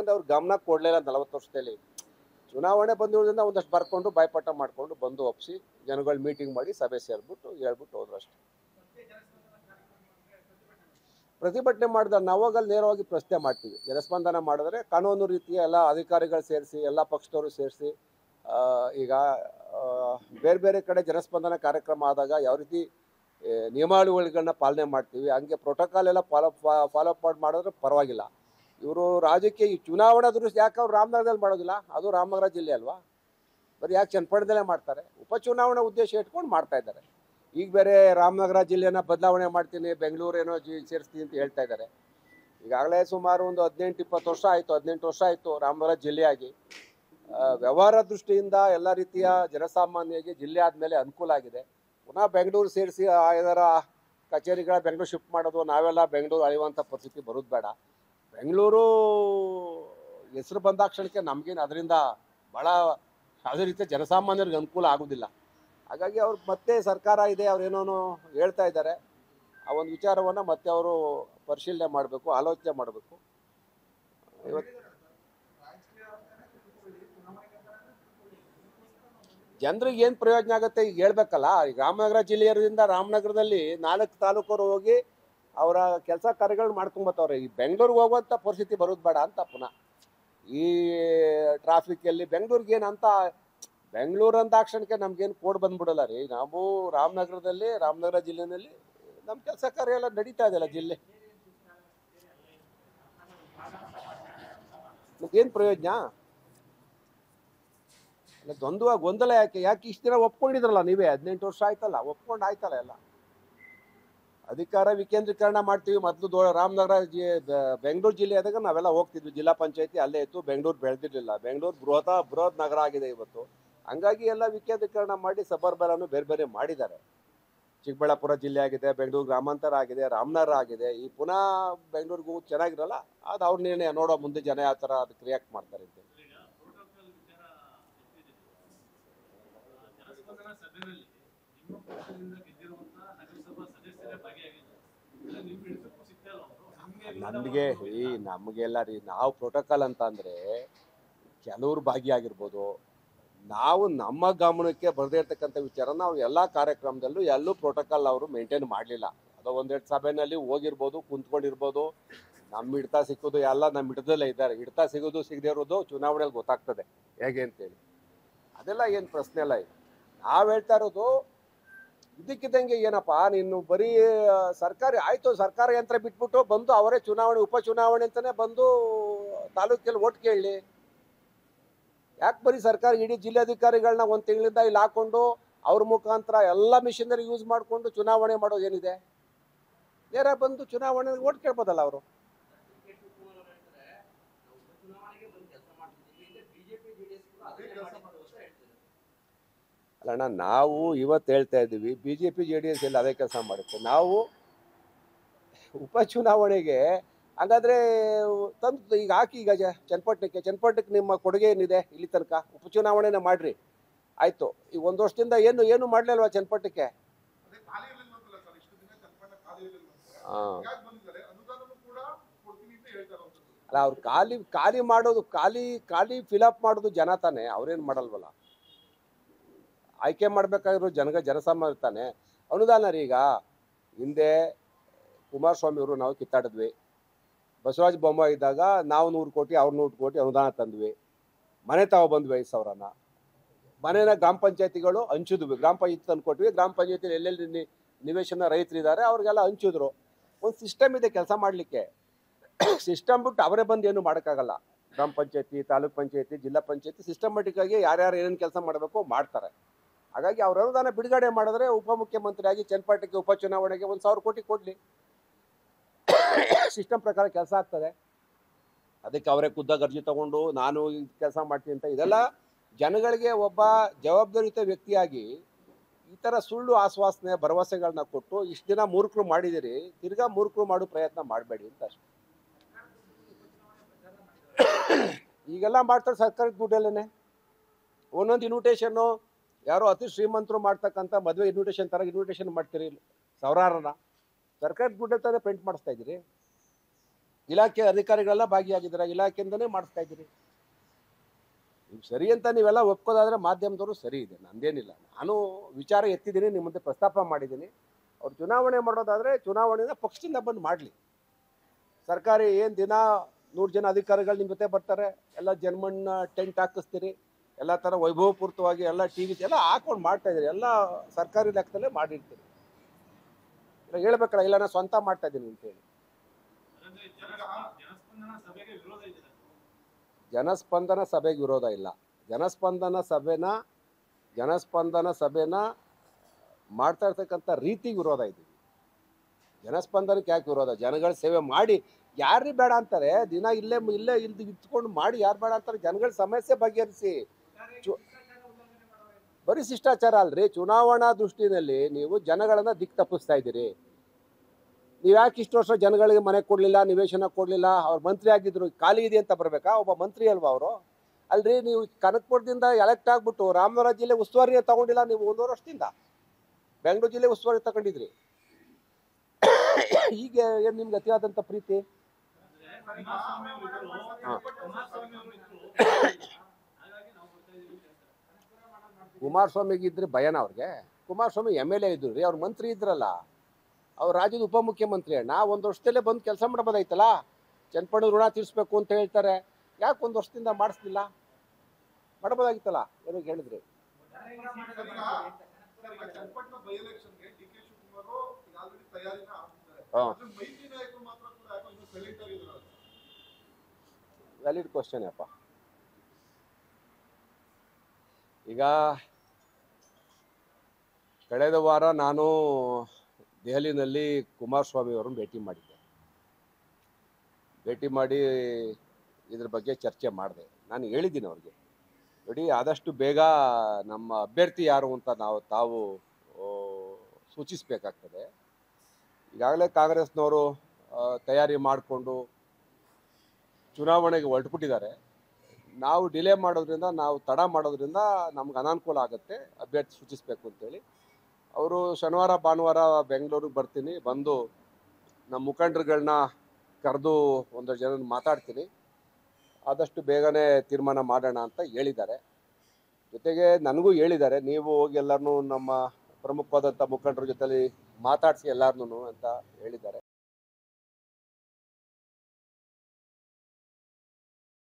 ಅವ್ರು ಗಮನ ಕೊಡಲಿಲ್ಲ 40 ವರ್ಷದಲ್ಲಿ. ಚುನಾವಣೆ ಬಂದಿರೋದ್ರಿಂದ ಒಂದಷ್ಟು ಬರ್ಕೊಂಡು ಬಾಯ್ಪಾಠ ಮಾಡಿಕೊಂಡು ಬಂದು ಒಪ್ಪಿಸಿ ಜನಗಳು ಮೀಟಿಂಗ್ ಮಾಡಿ ಸಭೆ ಸೇರ್ಬಿಟ್ಟು ಹೇಳ್ಬಿಟ್ಟು ಹೋದ್ರು ಅಷ್ಟೇ. ಪ್ರತಿಭಟನೆ ಮಾಡಿದ ನಾವಾಗಲ್ಲಿ ನೇರವಾಗಿ ಪ್ರಶ್ನೆ ಮಾಡ್ತೀವಿ. ಜನಸ್ಪಂದನ ಮಾಡಿದ್ರೆ ಕಾನೂನು ರೀತಿಯ ಎಲ್ಲ ಅಧಿಕಾರಿಗಳು ಸೇರಿಸಿ ಎಲ್ಲ ಪಕ್ಷದವರು ಸೇರಿಸಿ ಈಗ ಬೇರೆ ಬೇರೆ ಕಡೆ ಜನಸ್ಪಂದನ ಕಾರ್ಯಕ್ರಮ ಆದಾಗ ಯಾವ ರೀತಿ ನಿಯಮಾವಳಿಗಳನ್ನ ಪಾಲನೆ ಮಾಡ್ತೀವಿ ಹಂಗೆ ಪ್ರೋಟೋಕಾಲ್ ಎಲ್ಲ ಫಾಲೋಅಪ್ ಮಾಡಿದ್ರೆ ಪರವಾಗಿಲ್ಲ. ಇವರು ರಾಜ್ಯಕ್ಕೆ ಈ ಚುನಾವಣಾ ದೃಷ್ಟಿ ಯಾಕೆ ಅವ್ರು ರಾಮನಗರದಲ್ಲಿ ಮಾಡೋದಿಲ್ಲ? ಅದು ರಾಮನಗರ ಜಿಲ್ಲೆ ಅಲ್ವಾ? ಬರೀ ಯಾಕೆ ಚನ್ನಪಟ್ಟಣದಲ್ಲೇ ಮಾಡ್ತಾರೆ? ಉಪಚುನಾವಣಾ ಉದ್ದೇಶ ಇಟ್ಕೊಂಡು ಮಾಡ್ತಾ ಇದ್ದಾರೆ. ಈಗ ಬೇರೆ ರಾಮನಗರ ಜಿಲ್ಲೆನ ಬದಲಾವಣೆ ಮಾಡ್ತೀನಿ, ಬೆಂಗಳೂರೇನೋ ಸೇರಿಸ್ತೀನಿ ಅಂತ ಹೇಳ್ತಾ ಇದ್ದಾರೆ. ಈಗಾಗಲೇ ಸುಮಾರು ಒಂದು 18-20 ವರ್ಷ ಆಯಿತು, 18 ವರ್ಷ ಆಯಿತು ರಾಮನಗರ ಜಿಲ್ಲೆಯಾಗಿ. ವ್ಯವಹಾರ ದೃಷ್ಟಿಯಿಂದ ಎಲ್ಲ ರೀತಿಯ ಜನಸಾಮಾನ್ಯರಿಗೆ ಜಿಲ್ಲೆ ಆದಮೇಲೆ ಅನುಕೂಲ ಆಗಿದೆ. ಪುನಃ ಬೆಂಗಳೂರು ಸೇರಿಸಿ ಇದರ ಕಚೇರಿಗಳ ಬೆಂಗಳೂರು ಶಿಫ್ಟ್ ಮಾಡೋದು, ನಾವೆಲ್ಲ ಬೆಂಗಳೂರು ಅಳೆಯುವಂಥ ಪರಿಸ್ಥಿತಿ ಬರೋದು ಬೇಡ. ಬೆಂಗಳೂರು ಹೆಸರು ಬಂದಾಕ್ಷಣಕ್ಕೆ ನಮಗೇನು ಅದರಿಂದ ಭಾಳ ಯಾವುದೇ ರೀತಿಯ ಜನಸಾಮಾನ್ಯರಿಗೆ ಅನುಕೂಲ ಆಗೋದಿಲ್ಲ. ಹಾಗಾಗಿ ಅವ್ರು ಮತ್ತೆ ಸರ್ಕಾರ ಇದೆ, ಅವ್ರೇನೋ ಹೇಳ್ತಾ ಇದ್ದಾರೆ. ಆ ಒಂದು ವಿಚಾರವನ್ನು ಮತ್ತೆ ಅವರು ಪರಿಶೀಲನೆ ಮಾಡಬೇಕು, ಆಲೋಚನೆ ಮಾಡಬೇಕು. ಇವತ್ತು ಜನರಿಗೆ ಏನು ಪ್ರಯೋಜನ ಆಗುತ್ತೆ ಈಗ ಹೇಳ್ಬೇಕಲ್ಲ. ಈಗ ರಾಮನಗರ ಜಿಲ್ಲೆಯರಿಂದ ರಾಮನಗರದಲ್ಲಿ 4 ತಾಲೂಕರು ಹೋಗಿ ಅವರ ಕೆಲಸ ಕಾರ್ಯಗಳನ್ನ ಮಾಡ್ಕೊಂಬತ್ತವ್ರೆ. ಈ ಬೆಂಗಳೂರಿಗೆ ಹೋಗುವಂಥ ಪರಿಸ್ಥಿತಿ ಬರೋದು ಬೇಡ ಅಂತ ಪುನಃ ಈ ಟ್ರಾಫಿಕಲ್ಲಿ ಬೆಂಗಳೂರಿಗೆ ಏನಂತ ಬೆಂಗಳೂರು ಅಂದಾಕ್ಷಣಕ್ಕೆ ನಮ್ಗೇನು ಕೋಡ್ ಬಂದ್ಬಿಡಲ್ಲ ರೀ. ನಾವು ರಾಮನಗರದಲ್ಲಿ ರಾಮನಗರ ಜಿಲ್ಲೆಯಲ್ಲಿ ನಮ್ಮ ಕೆಲಸ ಕಾರ್ಯ ಎಲ್ಲ ನಡೀತಾ ಇದೆಯಲ್ಲ ಜಿಲ್ಲೆ. ಏನು ಪ್ರಯೋಜನ? ಅಲ್ಲ ಗೊಂದಲ ಯಾಕೆ ಇಷ್ಟು ದಿನ ಒಪ್ಕೊಂಡಿದ್ರಲ್ಲ ನೀವೇ? 18 ವರ್ಷ ಆಯ್ತಲ್ಲ, ಒಪ್ಕೊಂಡು ಆಯ್ತಲ್ಲ ಎಲ್ಲ. ಅಧಿಕಾರ ವಿಕೇಂದ್ರೀಕರಣ ಮಾಡ್ತೀವಿ. ಮೊದಲು ರಾಮನಗರ ಬೆಂಗಳೂರು ಜಿಲ್ಲೆ ಆದಾಗ ನಾವೆಲ್ಲ ಹೋಗ್ತಿದ್ವಿ, ಜಿಲ್ಲಾ ಪಂಚಾಯತಿ ಅಲ್ಲೇ ಇತ್ತು. ಬೆಂಗಳೂರು ಬೆಳೆದಿರಲಿಲ್ಲ. ಬೆಂಗಳೂರು ಬೃಹತ್ ನಗರ ಆಗಿದೆ ಇವತ್ತು. ಹಂಗಾಗಿ ಎಲ್ಲ ವಿಕೇಂದ್ರೀಕರಣ ಮಾಡಿ ಸಬರ್ಬರನ್ನು ಬೇರೆ ಬೇರೆ ಮಾಡಿದ್ದಾರೆ. ಚಿಕ್ಕಬಳ್ಳಾಪುರ ಜಿಲ್ಲೆ ಆಗಿದೆ, ಬೆಂಗಳೂರು ಗ್ರಾಮಾಂತರ ಆಗಿದೆ, ರಾಮನಗರ ಆಗಿದೆ. ಈ ಪುನಃ ಬೆಂಗಳೂರಿಗೂ ಚೆನ್ನಾಗಿರಲ್ಲ. ಅದು ಅವ್ರ ನಿರ್ಣಯ, ನೋಡೋ ಮುಂದೆ ಜನ ಯಾವ ಥರ ಅದಕ್ಕೆ ರಿಯಾಕ್ಟ್ ಮಾಡ್ತಾರೆ ಅಂತ. ನಮಗೆಲ್ಲ ರೀ, ನಾವು ಪ್ರೋಟೋಕಾಲ್ ಅಂತ ಅಂದರೆ ಕೆಲವರು ಭಾಗಿಯಾಗಿರ್ಬೋದು. ನಾವು ನಮ್ಮ ಗಮನಕ್ಕೆ ಬರದೇ ಇರ್ತಕ್ಕಂಥ ವಿಚಾರ ನಾವು ಎಲ್ಲ ಕಾರ್ಯಕ್ರಮದಲ್ಲೂ ಎಲ್ಲೂ ಪ್ರೋಟೋಕಾಲ್ ಅವರು ಮೇಂಟೈನ್ ಮಾಡಲಿಲ್ಲ. ಅದೋ 1-2 ಸಭೆಯಲ್ಲಿ ಹೋಗಿರ್ಬೋದು, ಕುಂತ್ಕೊಂಡಿರ್ಬೋದು. ನಮ್ಮ ಹಿಡ್ತಾ ಸಿಕ್ಕೋದು ಎಲ್ಲ ನಮ್ಮ ಹಿಡ್ದಲ್ಲೇ ಇದ್ದಾರೆ. ಹಿಡ್ತಾ ಸಿಗೋದು ಸಿಗದೇ ಇರೋದು ಚುನಾವಣೆಯಲ್ಲಿ ಗೊತ್ತಾಗ್ತದೆ ಹೇಗೆ ಅಂತೇಳಿ. ಅದೆಲ್ಲ ಏನು ಪ್ರಶ್ನೆ ಅಲ್ಲ. ಇದು ನಾವು ಹೇಳ್ತಾ ಇರೋದು ಇದಕ್ಕಿದ್ದಂಗೆ ಏನಪ್ಪ, ನೀನು ಬರೀ ಸರ್ಕಾರಿ ಆಯಿತು, ಸರ್ಕಾರ ಯಂತ್ರ ಬಿಟ್ಬಿಟ್ಟು ಬಂದು ಅವರೇ ಚುನಾವಣೆ ಉಪಚುನಾವಣೆ ಅಂತಲೇ ಬಂದು ತಾಲೂಕಲ್ಲಿ ಓಟ್ ಕೇಳಲಿ. ಯಾಕೆ ಬರೀ ಸರ್ಕಾರ ಇಡೀ ಜಿಲ್ಲಾಧಿಕಾರಿಗಳನ್ನ 1 ತಿಂಗಳಿಂದ ಇಲ್ಲಿ ಹಾಕ್ಕೊಂಡು ಅವ್ರ ಮುಖಾಂತರ ಎಲ್ಲ ಮಿಷನರಿ ಯೂಸ್ ಮಾಡಿಕೊಂಡು ಚುನಾವಣೆ ಮಾಡೋದೇನಿದೆ? ನೇರ ಬಂದು ಚುನಾವಣೆ ಓಟ್ ಕೇಳ್ಬೋದಲ್ಲ ಅವರು. ಅಲ್ಲಣ್ಣ, ನಾವು ಇವತ್ತು ಹೇಳ್ತಾ ಇದ್ದೀವಿ BJP JDS ಎಲ್ಲ ಅದೇ ಕೆಲಸ ಮಾಡುತ್ತೆ. ನಾವು ಉಪಚುನಾವಣೆಗೆ ಹಾಗಾದರೆ ತಂದು ಈಗ ಹಾಕಿ. ಈಗ ಚನ್ನಪಟ್ಟಣಕ್ಕೆ ನಿಮ್ಮ ಕೊಡುಗೆ ಏನಿದೆ ಇಲ್ಲಿ ತನಕ? ಉಪಚುನಾವಣೆನ ಮಾಡಿರಿ ಆಯಿತು. ಈಗ 1 ವರ್ಷದಿಂದ ಏನು ಮಾಡಲಿಲ್ವಾ ಚನ್ನಪಟ್ಟಣಕ್ಕೆ? ಹಾಂ, ಅಲ್ಲ ಅವ್ರು ಖಾಲಿ ಮಾಡೋದು, ಖಾಲಿ ಫಿಲಪ್ ಮಾಡೋದು ಜನ ತಾನೆ, ಅವ್ರೇನು ಮಾಡಲ್ವಲ್ಲ. ಆಯ್ಕೆ ಮಾಡಬೇಕಾಗಿರೋ ಜನಸಾಮಾನ್ಯ ತಾನೆ. ಅನುದಾನ ರೀ, ಈಗ ಹಿಂದೆ ಕುಮಾರಸ್ವಾಮಿ ಅವರು ನಾವು ಕಿತ್ತಾಡಿದ್ವಿ. ಬಸವರಾಜ ಬೊಮ್ಮಾಯಿ ಇದ್ದಾಗ ನಾವು 100 ಕೋಟಿ ಅವ್ರು 100 ಕೋಟಿ ಅನುದಾನ ತಂದ್ವಿ. ಮನೆ ಬಂದ್ವಿ 5,000ನ. ಮನೆನ ಗ್ರಾಮ ಪಂಚಾಯತಿಗಳು ಹಂಚಿದ್ವಿ. ಗ್ರಾಮ ಪಂಚಾಯತಿ ತಂದು ಕೊಟ್ವಿ. ಗ್ರಾಮ ಪಂಚಾಯತಿಲಿ ಎಲ್ಲೆಲ್ಲಿ ನಿವೇಶನ ರೈತರಿದ್ದಾರೆ ಅವ್ರಿಗೆಲ್ಲ ಹಂಚಿದ್ರು. ಒಂದು ಸಿಸ್ಟಮ್ ಇದೆ ಕೆಲಸ ಮಾಡಲಿಕ್ಕೆ. ಸಿಸ್ಟಮ್ ಬಿಟ್ಟು ಅವರೇ ಬಂದು ಏನು ಮಾಡೋಕ್ಕಾಗಲ್ಲ. ಗ್ರಾಮ ಪಂಚಾಯತಿ, ತಾಲೂಕ್ ಪಂಚಾಯತಿ, ಜಿಲ್ಲಾ ಪಂಚಾಯತಿ ಸಿಸ್ಟಮೆಟಿಕ್ ಆಗಿ ಯಾರ್ಯಾರು ಏನೇನು ಕೆಲಸ ಮಾಡಬೇಕು ಮಾಡ್ತಾರೆ. ಹಾಗಾಗಿ ಅವ್ರ ಅನುದಾನ ಬಿಡುಗಡೆ ಮಾಡಿದ್ರೆ ಉಪಮುಖ್ಯಮಂತ್ರಿಯಾಗಿ ಚನ್ನಪಟ್ಟಣಕ್ಕೆ ಉಪಚುನಾವಣೆಗೆ 1,000 ಕೋಟಿ ಕೊಡಲಿ. ಸಿಸ್ಟಮ್ ಪ್ರಕಾರ ಕೆಲಸ ಆಗ್ತದೆ. ಅದಕ್ಕೆ ಅವರೇ ಖುದ್ದಾಗಿ ಅರ್ಜಿ ತಗೊಂಡು ನಾನು ಈ ಕೆಲಸ ಮಾಡ್ತೀನಿ ಅಂತ ಇದೆಲ್ಲ ಜನಗಳಿಗೆ ಒಬ್ಬ ಜವಾಬ್ದಾರಿಯುತ ವ್ಯಕ್ತಿಯಾಗಿ ಈ ಥರ ಸುಳ್ಳು ಆಶ್ವಾಸನೆ ಭರವಸೆಗಳನ್ನ ಕೊಟ್ಟು ಇಷ್ಟು ದಿನ ಮೂರ್ಖರು ಮಾಡಿದಿರಿ, ತಿರ್ಗಾ ಮೂರ್ಖರು ಮಾಡೋ ಪ್ರಯತ್ನ ಮಾಡಬೇಡಿ ಅಂತ ಅಷ್ಟೇ. ಈಗೆಲ್ಲ ಮಾಡ್ತಾರೆ ಸರ್ಕಾರದ ದುಡ್ಡಲ್ಲೇ. ಒಂದೊಂದು ಇನ್ವಿಟೇಷನ್ನು ಯಾರೋ ಅತಿ ಶ್ರೀಮಂತರು ಮಾಡ್ತಕ್ಕಂಥ ಮದುವೆ ಇನ್ವಿಟೇಷನ್ ಥರ ಇನ್ವಿಟೇಷನ್ ಮಾಡ್ತೀರಿ ಸಾವಿರಾರನ. ಸರ್ಕಾರದ ದುಡ್ಡು ತಾನೇ ಪ್ರಿಂಟ್ ಮಾಡಿಸ್ತಾ ಇದ್ದೀರಿ. ಇಲಾಖೆ ಅಧಿಕಾರಿಗಳೆಲ್ಲ ಭಾಗಿಯಾಗಿದ್ದಾರೆ, ಇಲಾಖೆಯಿಂದನೇ ಮಾಡಿಸ್ತಾ ಇದ್ದೀರಿ. ನೀವು ಸರಿ ಅಂತ ನೀವೆಲ್ಲ ಒಪ್ಕೋದಾದ್ರೆ ಮಾಧ್ಯಮದವರು ಸರಿ ಇದೆ, ನಂದೇನಿಲ್ಲ. ನಾನು ವಿಚಾರ ಎತ್ತಿದ್ದೀನಿ, ನಿಮ್ಮ ಮುಂದೆ ಪ್ರಸ್ತಾಪ ಮಾಡಿದ್ದೀನಿ. ಅವ್ರು ಚುನಾವಣೆ ಮಾಡೋದಾದರೆ ಚುನಾವಣೆನ ಪಕ್ಷದಿಂದ ಬಂದು ಮಾಡಲಿ. ಸರ್ಕಾರಿ ಏನು ದಿನ 100 ಜನ ಅಧಿಕಾರಿಗಳು ನಿಮ್ಮ ಜೊತೆ ಬರ್ತಾರೆ, ಎಲ್ಲ ಜನಮಣ್ಣ ಟೆಂಟ್ ಹಾಕಿಸ್ತೀರಿ, ಎಲ್ಲ ಥರ ವೈಭವಪೂರ್ತವಾಗಿ ಎಲ್ಲ ಟಿ ವಿ ಎಲ್ಲ ಹಾಕೊಂಡು ಮಾಡ್ತಾ ಇದ್ದೀರಿ, ಎಲ್ಲ ಸರ್ಕಾರಿ ಲೆಕ್ಕದಲ್ಲೇ ಮಾಡಿರ್ತೀರಿ. ಇಲ್ಲ ಹೇಳ್ಬೇಕಲ್ಲ, ಇಲ್ಲ ನಾನು ಸ್ವಂತ ಮಾಡ್ತಾ ಇದ್ದೀನಿ ಅಂತೇಳಿ. ಜನಸ್ಪಂದನ ಸಭೆಗೆ ವಿರೋಧ ಇಲ್ಲ. ಜನಸ್ಪಂದನ ಸಭೆನ ಮಾಡ್ತಾ ಇರ್ತಕ್ಕಂಥ ರೀತಿಗೆ ವಿರೋಧ ಇದ್ದೀವಿ. ಜನಸ್ಪಂದನಕ್ಕೆ ಯಾಕೆ ವಿರೋಧ? ಜನಗಳ ಸೇವೆ ಮಾಡಿ ಯಾರು ಬೇಡ ಅಂತಾರೆ? ದಿನ ಇಲ್ಲೇ ಇಲ್ದು ಇತ್ಕೊಂಡು ಮಾಡಿ ಯಾರು ಬೇಡ ಅಂತಾರೆ? ಜನಗಳ ಸಮಸ್ಯೆ ಬಗೆಹರಿಸಿ. ಬರೀ ಶಿಷ್ಟಾಚಾರ ಅಲ್ರಿ, ಚುನಾವಣಾ ದೃಷ್ಟಿನಲ್ಲಿ ನೀವು ಜನಗಳನ್ನ ದಿಕ್ಕು ತಪ್ಪಿಸ್ತಾ ಇದ್ದೀರಿ. ನೀವು ಯಾಕೆ ಇಷ್ಟು ವರ್ಷ ಜನಗಳಿಗೆ ಮನೆ ಕೊಡಲಿಲ್ಲ, ನಿವೇಶನ ಕೊಡಲಿಲ್ಲ? ಅವ್ರು ಮಂತ್ರಿ ಆಗಿದ್ರು, ಖಾಲಿ ಇದೆ ಅಂತ ಬರಬೇಕಾ? ಒಬ್ಬ ಮಂತ್ರಿ ಅಲ್ವಾ ಅವರು? ಅಲ್ರಿ, ನೀವು ಕನಕಪುರದಿಂದ ಎಲೆಕ್ಟ್ ಆಗ್ಬಿಟ್ಟು ರಾಮನಗರ ಜಿಲ್ಲೆ ಉಸ್ತುವಾರಿ ತಗೊಂಡಿಲ್ಲ ನೀವು 1 ವರ್ಷದಿಂದ. ಬೆಂಗಳೂರು ಜಿಲ್ಲೆ ಉಸ್ತುವಾರಿ ತಗೊಂಡಿದ್ರಿ. ಈಗ ಏನು ನಿಮ್ಗೆ ಅತಿಯಾದಂಥ ಪ್ರೀತಿ? ಕುಮಾರಸ್ವಾಮಿಗಿದ್ರೆ ಭಯನ ಅವ್ರಿಗೆ? ಕುಮಾರಸ್ವಾಮಿ MLA ಇದ್ರು ರೀ, ಅವ್ರು ಮಂತ್ರಿ ಇದ್ರಲ್ಲ, ಅವ್ರು ರಾಜ್ಯದ ಉಪಮುಖ್ಯಮಂತ್ರಿ. 1 ವರ್ಷದಲ್ಲೇ ಬಂದು ಕೆಲಸ ಮಾಡ್ಬೋದಾಯ್ತಲ್ಲ. ಚನ್ನಪಣ್ಣು ಋಣ ತೀರಿಸ್ಬೇಕು ಅಂತ ಹೇಳ್ತಾರೆ, ಯಾಕೆ 1 ವರ್ಷದಿಂದ ಮಾಡಿಸ್ಲಿಲ್ಲ? ಮಾಡ್ಬೋದಾಗಿತ್ತಲ್ಲ, ಏನಕ್ಕೆ ಹೇಳಿದ್ರಿ? ವ್ಯಾಲಿಡ್ ಕ್ವಶನ್ ಅಪ್ಪ. ಈಗ ಕಳೆದ ವಾರ ನಾನು ದೆಹಲಿನಲ್ಲಿ ಕುಮಾರಸ್ವಾಮಿ ಅವರನ್ನು ಭೇಟಿ ಮಾಡಿ ಇದ್ರ ಬಗ್ಗೆ ಚರ್ಚೆ ಮಾಡಿದೆ. ನಾನು ಹೇಳಿದ್ದೀನಿ ಅವ್ರಿಗೆ, ನೋಡಿ ಆದಷ್ಟು ಬೇಗ ನಮ್ಮ ಅಭ್ಯರ್ಥಿ ಯಾರು ಅಂತ ತಾವು ಸೂಚಿಸಬೇಕಾಗ್ತದೆ. ಈಗಾಗಲೇ ಕಾಂಗ್ರೆಸ್ನವರು ತಯಾರಿ ಮಾಡಿಕೊಂಡು ಚುನಾವಣೆಗೆ ಹೊರಟುಬಿಟ್ಟಿದ್ದಾರೆ. ನಾವು ಡಿಲೇ ಮಾಡೋದ್ರಿಂದ, ನಾವು ತಡ ಮಾಡೋದ್ರಿಂದ ನಮ್ಗೆ ಅನಾನುಕೂಲ ಆಗುತ್ತೆ, ಅಭ್ಯರ್ಥಿ ಸೂಚಿಸಬೇಕು ಅಂತೇಳಿ ಅವರು ಶನಿವಾರ ಭಾನುವಾರ ಬೆಂಗಳೂರಿಗೆ ಬರ್ತೀನಿ, ಬಂದು ನಮ್ಮ ಮುಖಂಡರುಗಳನ್ನ ಕರೆದು 1 ಜನ ಮಾತಾಡ್ತೀನಿ, ಆದಷ್ಟು ಬೇಗನೆ ತೀರ್ಮಾನ ಮಾಡೋಣ ಅಂತ ಹೇಳಿದ್ದಾರೆ. ಜೊತೆಗೆ ನನಗೂ ಹೇಳಿದ್ದಾರೆ, ನೀವು ಹೋಗಿ ಎಲ್ಲರನ್ನೂ ನಮ್ಮ ಪ್ರಮುಖವಾದಂಥ ಮುಖಂಡರ ಜೊತೆಲಿ ಮಾತಾಡಿಸಿ ಎಲ್ಲರನ್ನೂ ಅಂತ ಹೇಳಿದ್ದಾರೆ.